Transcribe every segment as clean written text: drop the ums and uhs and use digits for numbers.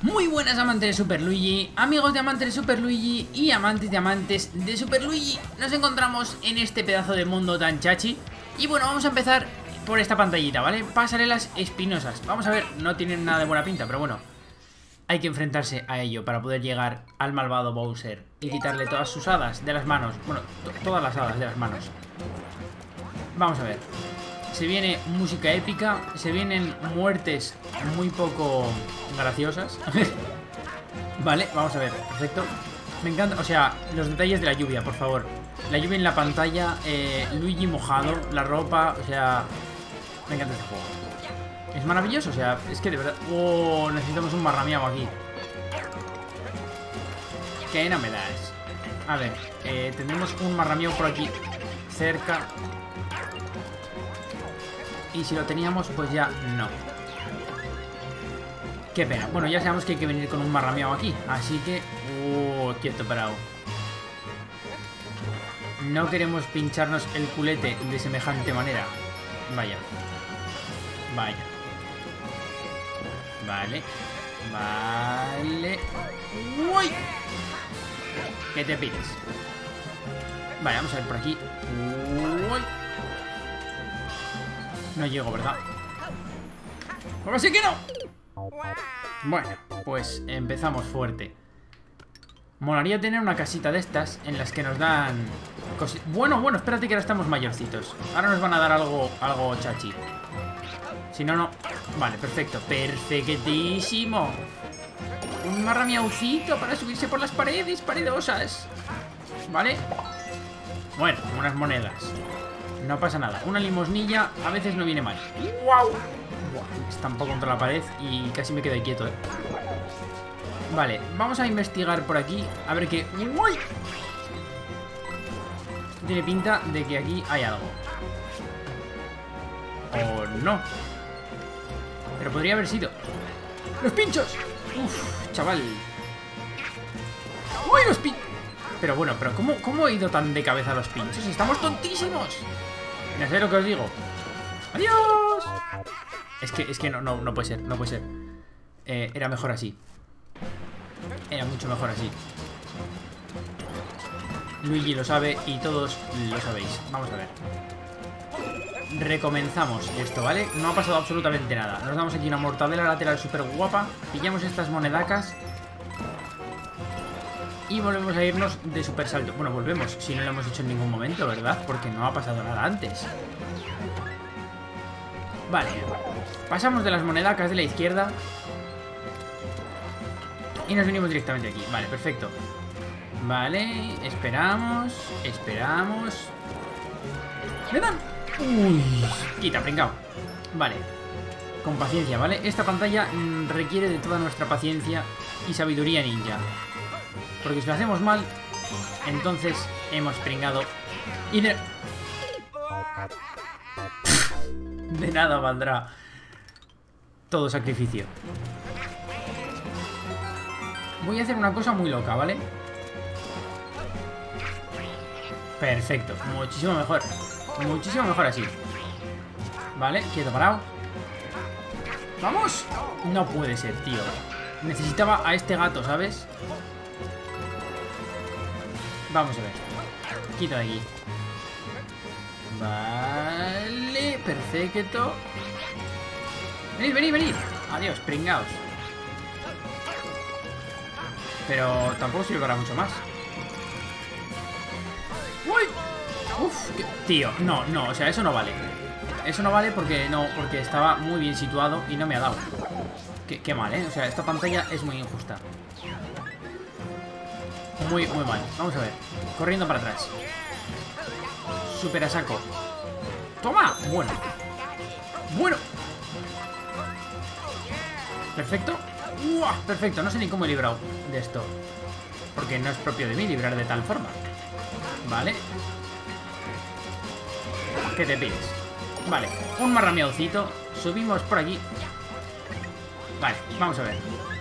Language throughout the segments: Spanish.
Muy buenas amantes de Super Luigi, amigos de amantes de Super Luigi y amantes de Super Luigi. Nos encontramos en este pedazo de mundo tan chachi. Y bueno, vamos a empezar por esta pantallita, ¿vale? Pasarelas espinosas. Vamos a ver, no tienen nada de buena pinta, pero bueno, hay que enfrentarse a ello para poder llegar al malvado Bowser y quitarle todas sus hadas de las manos. Bueno, todas las hadas de las manos. Vamos a ver. Se viene música épica, se vienen muertes muy poco graciosas. Vale, vamos a ver, perfecto. Me encanta, o sea, los detalles de la lluvia, por favor. La lluvia en la pantalla, Luigi mojado, la ropa, o sea, me encanta este juego. Es maravilloso, o sea, es que de verdad... Oh, necesitamos un marramiago aquí. ¿Qué no me das? A ver, tendremos un marramiago por aquí cerca. Y si lo teníamos, pues ya no. Qué pena. Bueno, ya sabemos que hay que venir con un marrameado aquí. Así que... quieto parado. No queremos pincharnos el culete de semejante manera. Vaya. Vaya. Vale. Vale. ¡Uy! ¿Qué te pides? Vale, vamos a ver por aquí. ¡Uy! No llego, ¿verdad? ¡Ahora sí que no! Bueno, pues empezamos fuerte. Molaría tener una casita de estas en las que nos dan... Bueno, espérate que ahora estamos mayorcitos. Ahora nos van a dar algo chachi. Si no, no. Vale, perfecto. Perfectísimo. Un marramiaucito para subirse por las paredes paredosas. Vale. Bueno, unas monedas. No pasa nada. Una limosnilla a veces no viene mal. ¡Wow! Estampo contra la pared y casi me quedo quieto, ¿eh? Vale, vamos a investigar por aquí. A ver qué... ¡Uy! Esto tiene pinta de que aquí hay algo. ¿O no? Pero podría haber sido... ¡Los pinchos! ¡Uf, chaval! ¡Uy, los pinchos! Pero bueno, pero ¿cómo he ido tan de cabeza a los pinchos? ¡Estamos tontísimos! No sé lo que os digo. ¡Adiós! Es que no puede ser, no puede ser. Era mejor así. Era mucho mejor así. Luigi lo sabe y todos lo sabéis. Vamos a ver. Recomenzamos esto, ¿vale? No ha pasado absolutamente nada. Nos damos aquí una mortadela lateral súper guapa. Pillamos estas monedacas. Y volvemos a irnos de super salto. Bueno, volvemos, si no lo hemos hecho en ningún momento, ¿verdad? Porque no ha pasado nada antes. Vale. Pasamos de las monedacas de la izquierda y nos venimos directamente aquí. Vale, perfecto. Vale, esperamos. Esperamos. ¡Me dan! ¡Uy! Quita, pringao. Vale. Con paciencia, ¿vale? Esta pantalla requiere de toda nuestra paciencia y sabiduría ninja. Porque si lo hacemos mal, entonces hemos pringado. Y de nada valdrá todo sacrificio. Voy a hacer una cosa muy loca, ¿vale? Perfecto, muchísimo mejor. Muchísimo mejor así. Vale, quieto, parado. ¡Vamos! No puede ser, tío. Necesitaba a este gato, ¿sabes? Vamos a ver. Quita de aquí. Vale, perfecto. Venid, venid, venid. Adiós, pringaos. Pero tampoco sirve para mucho más. ¡Uy! Uf, tío, no, o sea, eso no vale. Eso no vale porque estaba muy bien situado y no me ha dado. Qué mal, ¿eh? O sea, esta pantalla es muy injusta. Muy mal. Vamos a ver. Corriendo para atrás. Super a saco. ¡Toma! Bueno. Perfecto. ¡Uah! Perfecto. No sé ni cómo he librado de esto. Porque no es propio de mí librar de tal forma. Vale. ¿Qué te pides? Vale. Un marrameaucito. Subimos por aquí. Vale. Vamos a ver.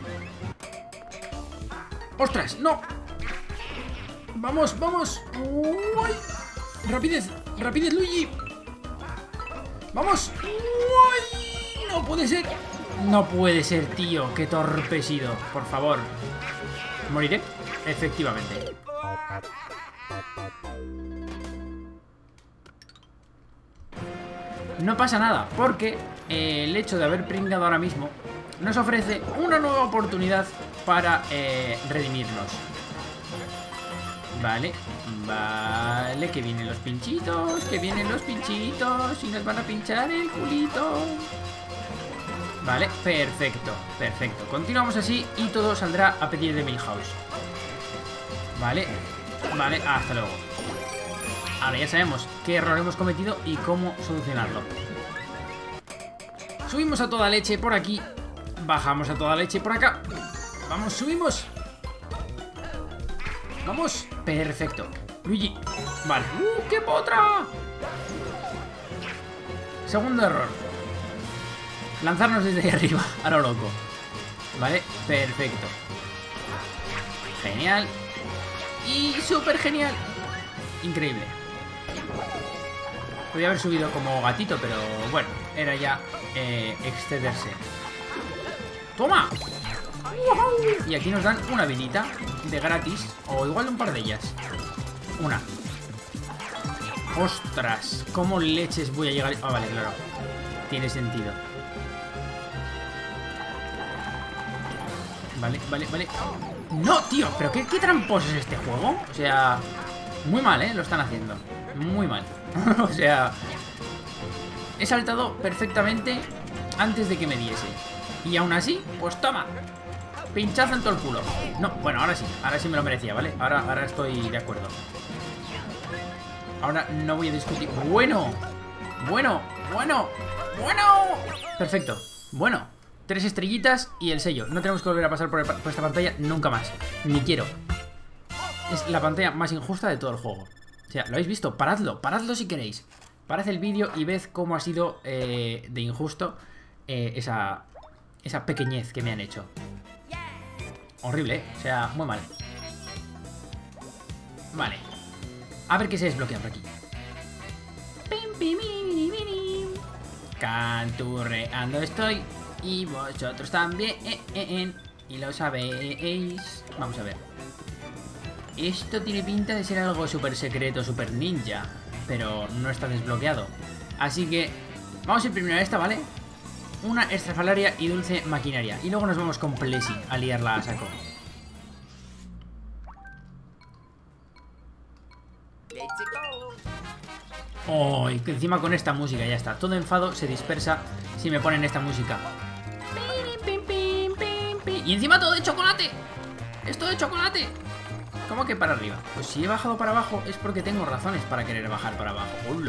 ¡Ostras! ¡No! ¡Vamos, vamos! ¡Uy! ¡Rapidez! ¡Rapidez, Luigi! ¡Vamos! ¡Uy! ¡No puede ser! No puede ser, tío. Qué torpe he sido. Por favor. ¿Moriré? Efectivamente. No pasa nada, porque el hecho de haber pringado ahora mismo nos ofrece una nueva oportunidad para redimirnos. Vale, vale, que vienen los pinchitos, y nos van a pinchar el culito. Vale, perfecto, perfecto. Continuamos así y todo saldrá a pedir de Milhouse. Vale, vale, hasta luego. Ahora ya sabemos qué error hemos cometido y cómo solucionarlo. Subimos a toda leche por aquí. Bajamos a toda leche por acá. Vamos, subimos. Vamos, perfecto. Luigi, vale. ¡Qué potra! Segundo error. Lanzarnos desde ahí arriba, a lo loco. Vale, perfecto. Genial. Y súper genial. Increíble. Podría haber subido como gatito, pero bueno, era ya excederse. ¡Toma! Y aquí nos dan una vidita de gratis, o igual un par de ellas. Una. ¡Ostras! ¿Cómo leches voy a llegar? Ah, vale, claro. Tiene sentido. Vale, vale, vale. ¡No, tío! ¿Pero qué tramposo es este juego? O sea, muy mal, ¿eh? Lo están haciendo. Muy mal. O sea, he saltado perfectamente antes de que me diese. Y aún así, pues toma. Pinchazo en todo el culo. No, bueno, ahora sí me lo merecía, ¿vale? Ahora estoy de acuerdo. Ahora no voy a discutir. Bueno. Perfecto. Bueno, 3 estrellitas y el sello. No tenemos que volver a pasar por esta pantalla nunca más. Ni quiero. Es la pantalla más injusta de todo el juego. O sea, ¿lo habéis visto? Paradlo si queréis. Parad el vídeo y ved cómo ha sido de injusto esa pequeñez que me han hecho. Horrible, ¿eh? O sea, muy mal. Vale. A ver qué se desbloquea por aquí. Canturreando estoy. Y vosotros también. Y lo sabéis. Vamos a ver. Esto tiene pinta de ser algo súper secreto, súper ninja. Pero no está desbloqueado. Así que vamos a ir primero a esta, ¿vale? Una estrafalaria y dulce maquinaria. Y luego nos vamos con Plessy a liarla a saco. Oh, y que encima con esta música ya está. Todo enfado se dispersa si me ponen esta música. Y encima todo de chocolate. Es todo de chocolate. ¿Cómo que para arriba? Pues si he bajado para abajo es porque tengo razones para querer bajar para abajo. ¡Hola!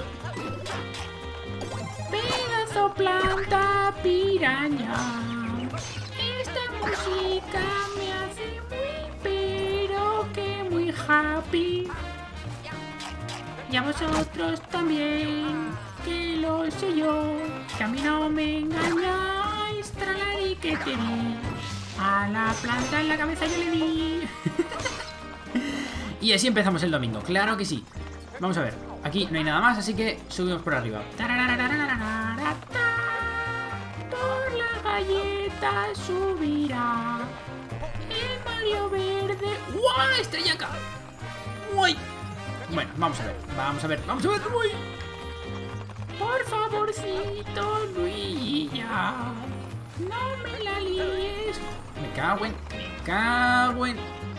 Pedazo planta piraña. Esta música me hace muy, pero que muy happy. Y a vosotros también, que lo sé yo, que a mí no me engañáis, tralari que te di. A la planta en la cabeza yo le di. Y así empezamos el domingo, claro que sí. Vamos a ver, aquí no hay nada más, así que subimos por arriba. Por la galleta subirá el Mario Verde. ¡Guau! ¡Estrellaca! ¡Uy! Bueno, vamos a ver. ¡Uy! Por favorcito, Luigi, ya. No me la líes. Me cago en...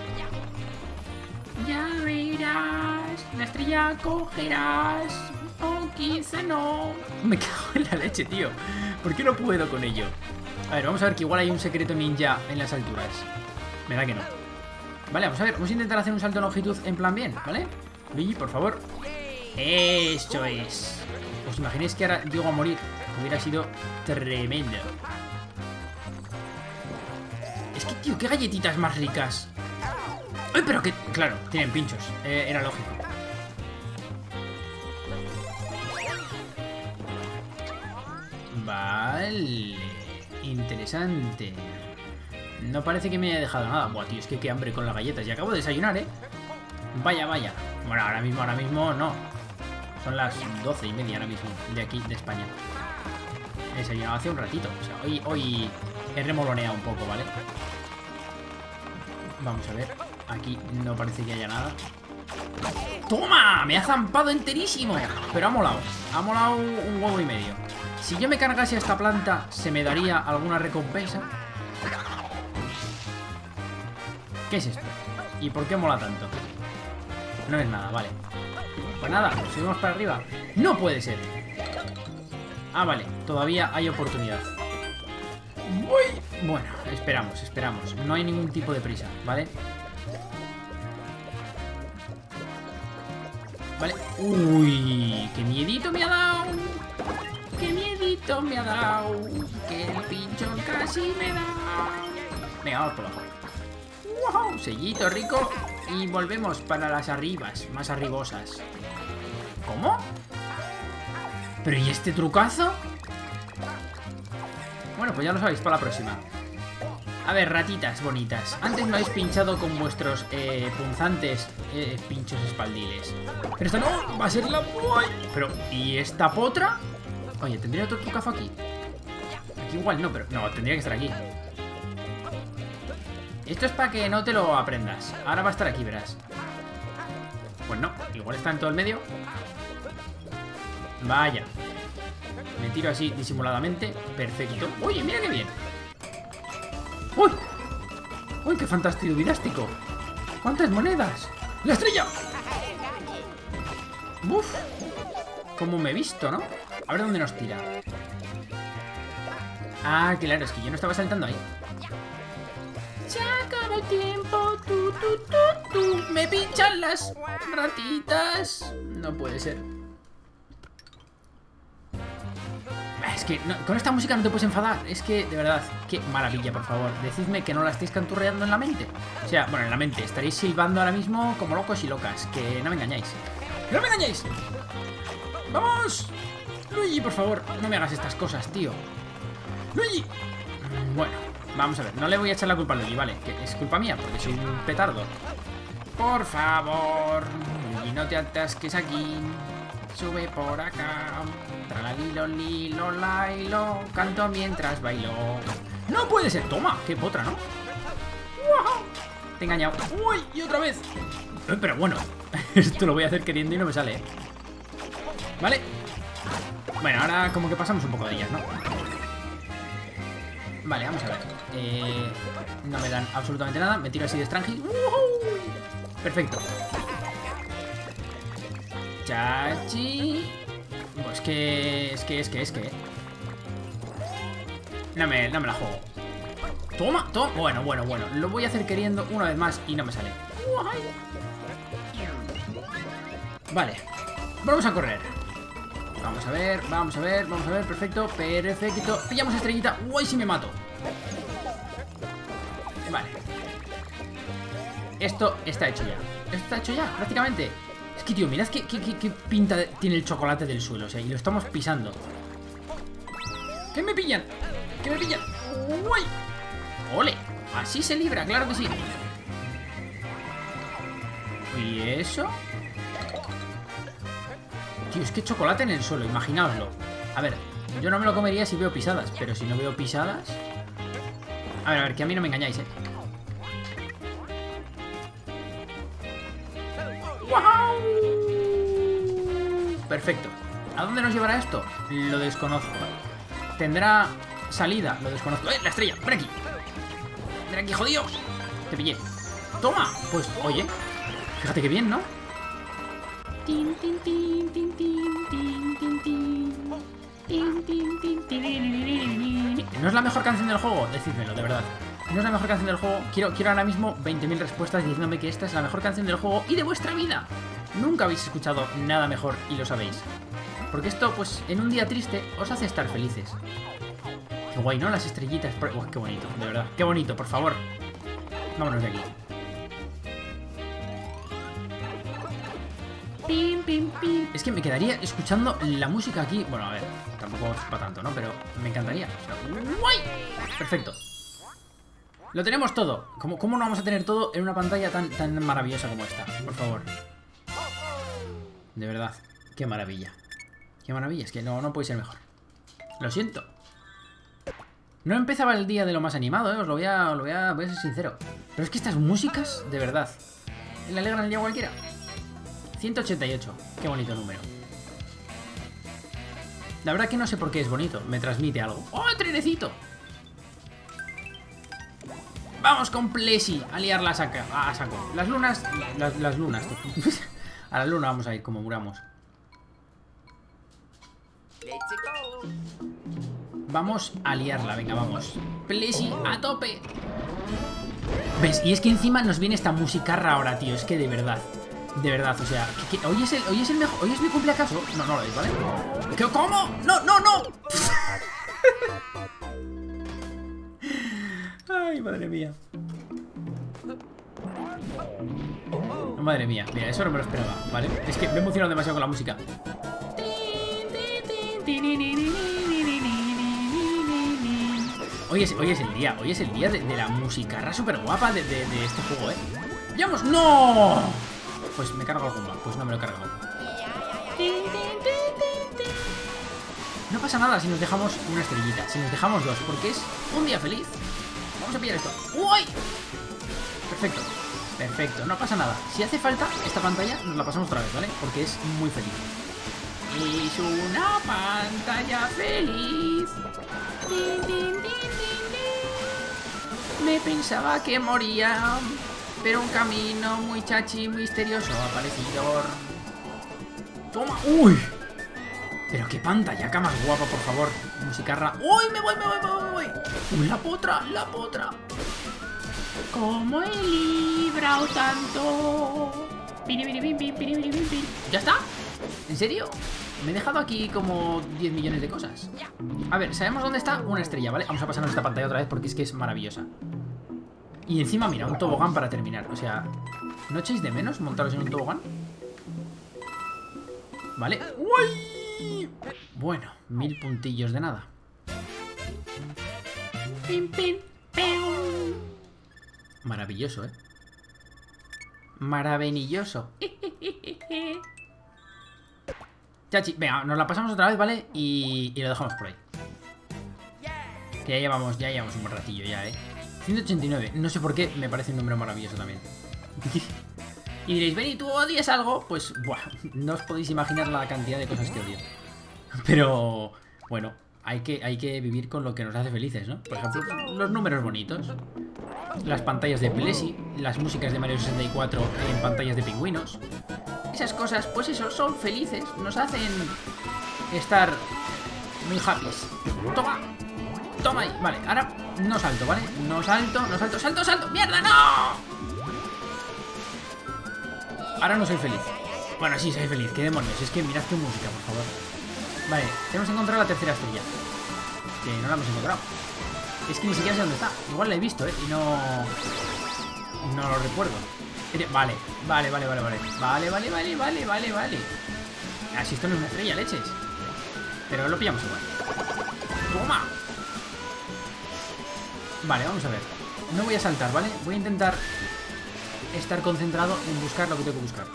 Ya verás, la estrella cogerás, o quizá no. Me cago en la leche, tío. ¿Por qué no puedo con ello? A ver, vamos a ver que igual hay un secreto ninja en las alturas. Me da que no. Vale, vamos a ver, vamos a intentar hacer un salto de longitud en plan bien, ¿vale? Luigi, por favor. Eso es. ¿Os imagináis que ahora llego a morir? Hubiera sido tremendo. Es que, tío, qué galletitas más ricas. ¡Ay, pero que! Claro, tienen pinchos. Era lógico. Vale. Interesante. No parece que me haya dejado nada. Buah, tío, es que qué hambre con las galletas. Y acabo de desayunar, ¿eh? Vaya, vaya. Bueno, ahora mismo no. Son las 12:30 ahora mismo, de aquí, de España. desayunado hace un ratito. O sea, hoy he remoloneado un poco, ¿vale? Vamos a ver. Aquí no parece que haya nada. ¡Toma! Me ha zampado enterísimo. Pero ha molado. Ha molado un huevo y medio. Si yo me cargase a esta planta, ¿se me daría alguna recompensa? ¿Qué es esto? ¿Y por qué mola tanto? No es nada, vale. Pues nada, subimos para arriba. ¡No puede ser! Ah, vale, todavía hay oportunidad. Bueno, esperamos. No hay ningún tipo de prisa, ¿vale? Vale. Uy, qué miedito me ha dado. Qué miedito me ha dado. Que el pinchón casi me da. Venga, vamos por abajo. ¡Wow! Sellito rico. Y volvemos para las arribas, más arribosas. ¿Cómo? ¿Pero y este trucazo? Bueno, pues ya lo sabéis para la próxima. A ver, ratitas bonitas. Antes me habéis pinchado con vuestros punzantes pinchos espaldiles. Pero esta no, va a ser la... Pero, ¿y esta potra? Oye, ¿tendría otro trucazo aquí? Aquí igual no, pero... No, tendría que estar aquí. Esto es para que no te lo aprendas. Ahora va a estar aquí, verás. Pues no, igual está en todo el medio. Vaya. Me tiro así disimuladamente. Perfecto. Oye, mira qué bien. ¡Uy! ¡Uy, qué fantástico didástico! ¡Cuántas monedas! ¡La estrella! ¡Buf! Como me he visto, ¿no? A ver dónde nos tira. Ah, claro, es que yo no estaba saltando ahí. Se acaba el tiempo. Me pinchan las ratitas. No puede ser. Es que no, con esta música no te puedes enfadar. Es que, de verdad, qué maravilla, por favor. Decidme que no la estáis canturreando en la mente. O sea, bueno, en la mente. Estaréis silbando ahora mismo como locos y locas. Que no me engañáis. ¡Que no me engañáis! ¡Vamos! Luigi, por favor, no me hagas estas cosas, tío. ¡Luigi! Bueno, vamos a ver. No le voy a echar la culpa a Luigi, ¿vale? Que es culpa mía, porque soy un petardo. Por favor, Luigi, no te atasques aquí. Sube por acá. Tralalilo, lilo, lailo. Canto mientras bailo. ¡No puede ser! ¡Toma! ¡Qué potra!, ¿no? ¡Wow! Te he engañado. ¡Uy! ¡Y otra vez! Pero bueno, esto lo voy a hacer queriendo y no me sale, ¿eh? Vale. Bueno, ahora como que pasamos un poco de ellas, ¿no? Vale, vamos a ver. No me dan absolutamente nada. Me tiro así de extranji. Perfecto. Chachi. Pues es que. No me la juego. Toma. Bueno. Lo voy a hacer queriendo una vez más y no me sale. Vale. Vamos a correr. Vamos a ver. Perfecto. Pillamos estrellita. Uy, si me mato. Vale. Esto está hecho ya. Prácticamente. Es que, tío, mirad qué pinta tiene el chocolate del suelo. O sea, y lo estamos pisando. ¡Que me pillan! ¡Uy! ¡Ole! Así se libra, claro que sí. ¿Y eso? Tío, es que chocolate en el suelo, imaginaoslo. A ver, yo no me lo comería si veo pisadas, pero si no veo pisadas... A ver, que a mí no me engañáis, ¿eh? ¡Wow! Perfecto. ¿A dónde nos llevará esto? Lo desconozco. ¿Tendrá salida? Lo desconozco. ¡La estrella! ¡Ven aquí! ¡Ven aquí, jodidos! Te pillé. ¡Toma! Pues, oye, fíjate que bien, ¿no? Tin, tin, tin, tin, tin, tin, tin, tin. Tin, tin, tin, tin. ¿No es la mejor canción del juego? Decídmelo, de verdad. ¿No es la mejor canción del juego? Quiero ahora mismo 20.000 respuestas diciéndome que esta es la mejor canción del juego y de vuestra vida. Nunca habéis escuchado nada mejor y lo sabéis. Porque esto, pues, en un día triste os hace estar felices. Qué guay, ¿no? Las estrellitas. Uf, qué bonito, de verdad. Qué bonito, por favor. Vámonos de aquí. Pim, pim, pim. Es que me quedaría escuchando la música aquí. Bueno, a ver, tampoco es para tanto, ¿no? Pero me encantaría. O sea, ¡guay! Perfecto. Lo tenemos todo. ¿Cómo no vamos a tener todo en una pantalla tan maravillosa como esta? Por favor. De verdad. Qué maravilla. Qué maravilla. Es que no puede ser mejor. Lo siento. No empezaba el día de lo más animado, os lo voy a ser sincero. Pero es que estas músicas, de verdad, le alegran el día a cualquiera. 188, qué bonito número. La verdad que no sé por qué es bonito, me transmite algo. ¡Oh, trenecito! Vamos con Plesi a liarla a saco. Las lunas, las lunas. A la luna vamos a ir, como muramos. Vamos a liarla, venga, vamos. Plesi, a tope. ¿Ves? Y es que encima nos viene esta musicarra ahora, tío. Es que de verdad, o sea, ¿hoy es el mejor? ¿Hoy es mi cumpleaños? No, no lo es, ¿vale? ¿Cómo? ¡No, no, no! Ay, madre mía. Madre mía, mira, eso no me lo esperaba, ¿vale? Es que me he emocionado demasiado con la música. Hoy es el día de la musicarra súper guapa de este juego, ¿eh? ¡Vamos! ¡No! Pues me cargo el Goomba, pues no me lo he cargado. No pasa nada si nos dejamos una estrellita, si nos dejamos dos, porque es un día feliz. Vamos a pillar esto. ¡Uy! Perfecto, perfecto, no pasa nada. Si hace falta esta pantalla, nos la pasamos otra vez, ¿vale? Porque es muy feliz. Es una pantalla feliz. Me pensaba que moría, pero un camino muy chachi, misterioso ha aparecido. ¡Toma! ¡Uy! Pero qué pantallaca más guapa, por favor. Musicarra. ¡Uy! Me voy. ¡Uy, la potra! ¿Cómo he librado tanto? ¿Ya está? ¿En serio? Me he dejado aquí como 10 millones de cosas. A ver, sabemos dónde está una estrella, ¿vale? Vamos a pasarnos esta pantalla otra vez porque es que es maravillosa. Y encima, mira, un tobogán para terminar. O sea, ¿no echéis de menos montaros en un tobogán? ¿Vale? ¡Uy! Bueno, 1000 puntillos de nada. Maravilloso, ¿eh? Maravilloso. Chachi, venga, nos la pasamos otra vez, ¿vale? Y lo dejamos por ahí. Que ya llevamos un buen ratillo ya, ¿eh? 189, no sé por qué, me parece un número maravilloso también. Y diréis, Benny, ¿tú odias algo? Pues, buah, no os podéis imaginar la cantidad de cosas que odio. Pero, bueno, hay que vivir con lo que nos hace felices, ¿no? Por ejemplo, los números bonitos, las pantallas de Plesi, las músicas de Mario 64 en pantallas de pingüinos. Esas cosas, pues eso, son felices, nos hacen estar muy happy. ¡Toma! ¡Toma ahí! Vale, ahora no salto, ¿vale? No salto, ¡salto! ¡Mierda, no! Ahora no soy feliz. Bueno, sí, soy feliz, qué demonios. Es que mirad qué música, por favor. Vale, tenemos que encontrar la tercera estrella. Que no la hemos encontrado. Es que ni siquiera sé dónde está. Igual la he visto, y no lo recuerdo. Vale. Así esto no es una estrella, leches. Pero lo pillamos igual. ¡Toma! Vale, vamos a ver. No voy a saltar, ¿vale? Voy a intentar estar concentrado en buscar lo que tengo que buscar.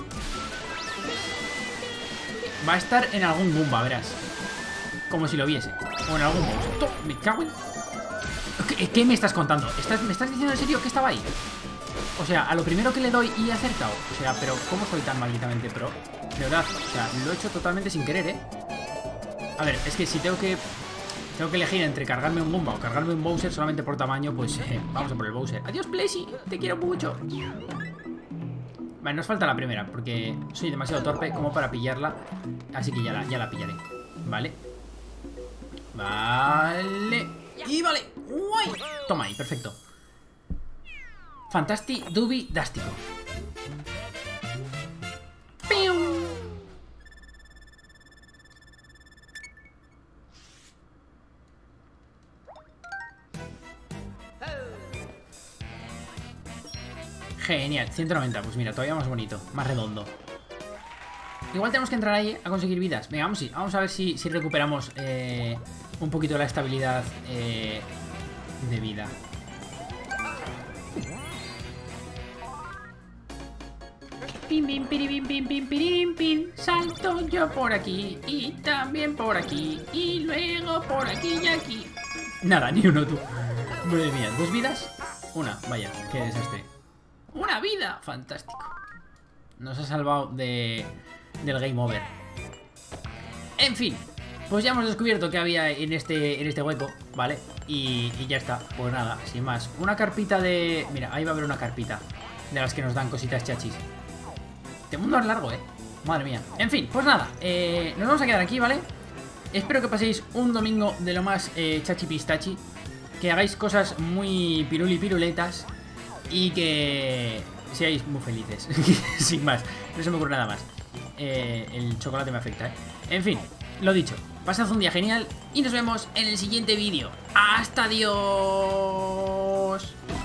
Va a estar en algún Goomba, verás. Como si lo viese. O en algún monstruo. Me cago en... ¿Qué me estás contando? ¿Me estás diciendo en serio que estaba ahí? O sea, a lo primero que le doy y he acertado. O sea, pero ¿cómo soy tan malditamente pro? De verdad, o sea, lo he hecho totalmente sin querer, ¿eh? A ver, es que si tengo que elegir entre cargarme un Goomba o cargarme un Bowser solamente por tamaño, pues vamos a por el Bowser. Adiós, Plesi, te quiero mucho. Vale, nos falta la primera, porque soy demasiado torpe como para pillarla. Así que ya la pillaré. Vale. Vale. Y vale. ¡Uy! Toma ahí, perfecto. Fantastic Dubi Dástico. Genial, 190, pues mira, todavía más bonito, más redondo. Igual tenemos que entrar ahí a conseguir vidas. Venga, vamos a ver si recuperamos un poquito la estabilidad de vida. Pim, pim, pirim, pim, pim, pirim, pim. Salto yo por aquí y también por aquí y luego por aquí y aquí. Nada, ni uno tú. Madre mía, 2 vidas. Una, vaya, qué desastre. ¡Una vida! Fantástico. Nos ha salvado del game over. En fin, pues ya hemos descubierto que había en este hueco, ¿vale? Y ya está, pues nada, sin más. Una carpita de... Mira, ahí va a haber una carpita de las que nos dan cositas chachis. Este mundo es largo, madre mía. En fin, pues nada, nos vamos a quedar aquí, ¿vale? Espero que paséis un domingo de lo más chachi pistachi. Que hagáis cosas muy piruli piruletas. Y que seáis muy felices. Sin más, no se me ocurre nada más. El chocolate me afecta, En fin, lo dicho, pasad un día genial y nos vemos en el siguiente vídeo. ¡Hasta Dios!